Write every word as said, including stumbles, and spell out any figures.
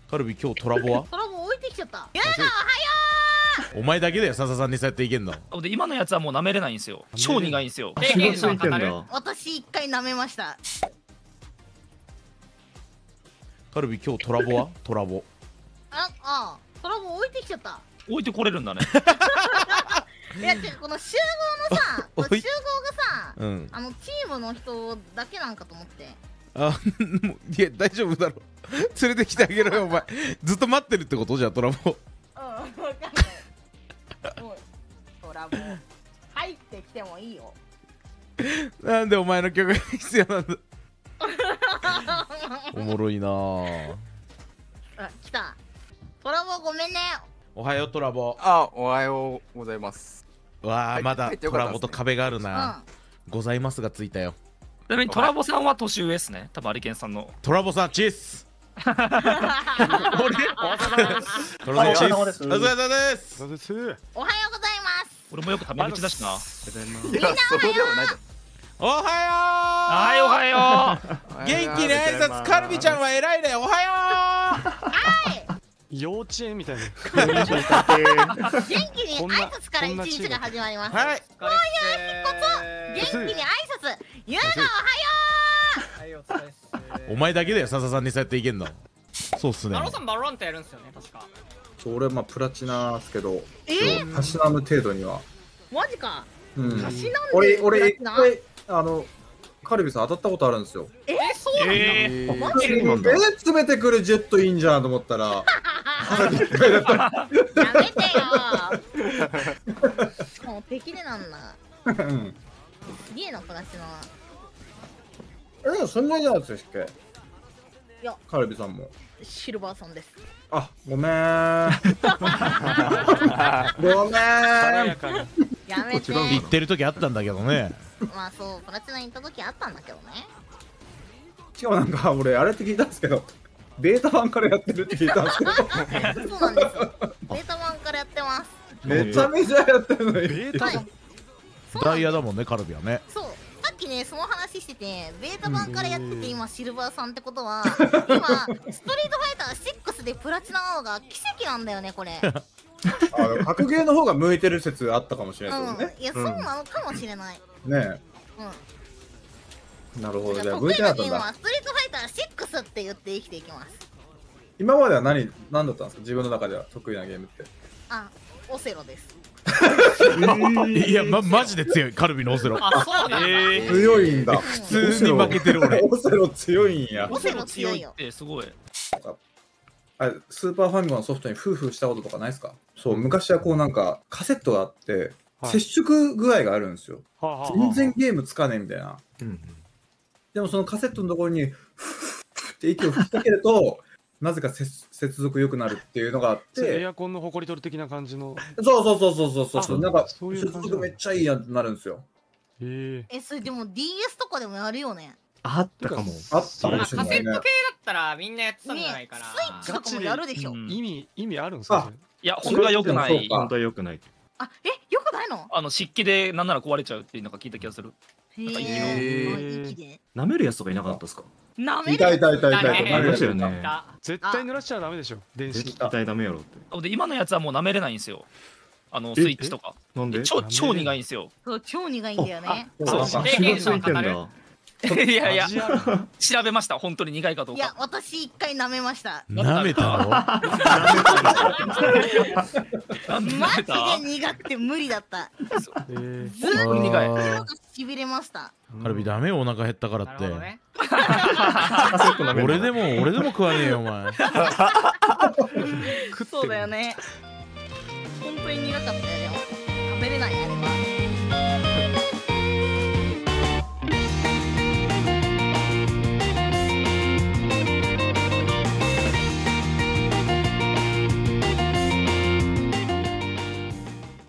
カルビ今日トラボはトラボ置いてきちゃった。やだ、おはよお前だけだよ、笹さんにそうやっていけんの。 で今のやつはもう舐めれないんですよ。超苦いんですよ。 経験者の語る。 私一回舐めました。 カルビ今日トラボはトラボ。 あ、あ、トラボ置いてきちゃった。 置いてこれるんだね。 いや、てかこの集合のさ、この集合がさ、 うん。 あのチームの人だけなんかと思って。 あ、もういや大丈夫だろ。連れてきてあげろよお前。ずっと待ってるってことじゃトラボ。 うん、わかんない。もうトラボ入ってきてもいいよ。 なんでお前の曲が必要なんだ。おもろいなぁ。 あ、来た。トラボごめんね。 おはようトラボ。 あ、おはようございます。 わあ、まだ入ってよかったっすねトラボと壁があるうん。 な。ございますがついたよ。 ちなみにトラボさんは年上ですね。多分アリケンさんの。 トラボさんチース。 俺トラボさんチース。お疲れ様です。 お疲れ様です。 おはようございます。 俺もよく食べ口だしな。 いや、そうではないだおははい、おはよう。 よう。元気に挨拶。カルビちゃんは偉いね。おはよ幼稚園みたいな。 元気に挨拶から一日が始まります。 う。はい。 元気に挨拶。ゆうがおはよはい、お疲れっす。 お前だけだよ、笹さんにそうやっていけんの。そうっすねナ。ロさんバロラントやるんすよね、確か。 俺まあプラチナっすけど、 えたしなむ程度には。 う。マジか。 うんたしなんで俺俺一プラチ回あのカルビさん当たったことあるんですよ。 え、そうなの？ えマジえ詰めてくるジェットいいんじゃんと思ったら、カルビ一回だった。 やめてよ。しかも敵でなんだ。 うんすげえな、プラチナは。 え、でもそんなになんですよ、しっけ。 いや、 カルビさんも。 シルバーさんです。 あ、ごめーん。ごめ軽ーん。 やかに。 やめて。 言ってる時あったんだけどね。 まあそう、プラチナ行った時あったんだけどね。 しかもなんか俺あれって聞いたんですけど、ベータ版からやってるって聞いたんですけど、 そうなんですよ。ベータ版からやってます。 めちゃめちゃやってるのに。 ベータはい。そうダイヤだもんね、カルビはね。 そう。さっきね、その話してて、ベータ版からやってて今シルバーさんってことは、今、ストリートファイターシックスでプラチナなのが奇跡なんだよね、これ。 あの格ゲーの方が向いてる説あったかもしれないですうん。 ね。 いや、そうなのかもしれない。 ねうん。 え、なるほど。じゃあじゃあ向いてなかったんだ。 得意なゲームはストリートファイターシックスって言って生きていきます。 今までは何何だったんですか、自分の中では得意なゲームって。 あ、オセロです。 いや、ま、マジで強い、カルビのオセロ。 あ、そうなんだ。 えー、 強いんだ。 普通に負けてる俺。 オセロ強いんや。 オセロ強いよ。 ってすごい。 あ、スーパーファミコンのソフトにフーフーしたこととかないですか？そう、昔はこうなんかカセットがあって、 はい接触具合があるんですよ。 はあはあはあ全然ゲームつかねえみたいな。 うんでもそのカセットのところにフーフーって息を吹きかけるとなぜか接接続良くなるっていうのがあっそれエて、 アコンの埃取り的な感じの。 そうそうそうそうそうそう、 あなんかそういう接感じ続めっちゃいいやんってなるんですよ。 へえ。 え、それでも ディーエス とかでもやるよね。 あったかも。 あったかまあもしれないねカセット系だ。ったらみんなやってたんじゃないかな。 ねスイッチとかもやるでしょ。 うん意味意味あるんですか？ あそれいや、本当は良くない。 そうか本当は良くない。 あ、え、よくないの？ あの湿気でなんなら壊れちゃうっていうのが聞いた気がする。 へなんか息のえ。息で。 舐めるやつとかいなかったですか？ なめる痛い痛い痛い痛い痛い。 だねありましたよね。 絶対濡らしちゃダメでしょ。電子絶対ダメやろって。 で今のやつはもう舐めれないんですよ。あのスイッチとか。 なんで？ 超超苦いんですよ。 そう、超苦いんだよね。 そうあ、 経血がつ験者の語る。 いてんだ。 いやいや、 味ある調べました。本当に苦いかどういやか。、 私一回舐めました。 なめたの？ なんでマ舐めたジで苦くて無理だった。 へえ。 ずーっと苦い喉がしびれました。 カルビダメよ、お腹減ったからってなるほど。ね。 俺でも俺でも食わねえよお前。 そうだよね。本当に苦かったよね。食べれないあれは。